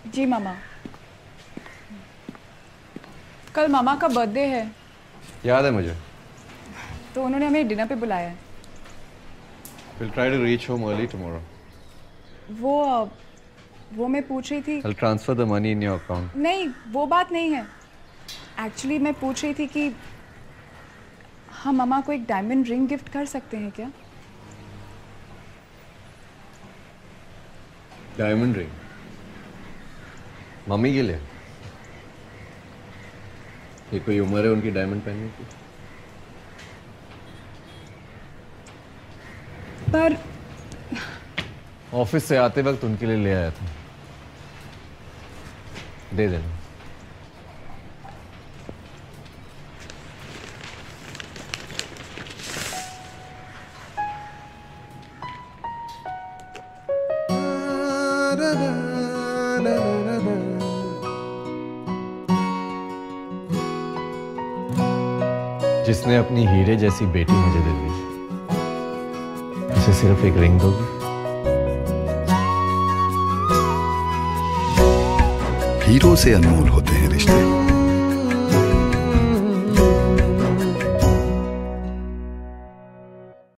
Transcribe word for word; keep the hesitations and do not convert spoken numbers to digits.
जी मामा। कल मामा का बर्थडे है। याद है मुझे। तो उन्होंने हमें डिनर पे बुलाया है। We'll try to reach home early tomorrow. वो वो मैं पूछ रही थी। I'll transfer the money in your account. नहीं, वो बात नहीं है। एक्चुअली मैं पूछ रही थी कि हम मामा को एक डायमंड रिंग गिफ्ट कर सकते हैं क्या? डायमंड रिंग मम्मी के लिए? ये कोई उम्र है उनकी डायमंड पहनने की? पर ऑफिस से आते वक्त उनके लिए ले आया था, दे देना। जिसने अपनी हीरे जैसी बेटी मुझे दे दी, उसे सिर्फ एक रिंग दोगी? हीरो से अनमोल होते हैं रिश्ते।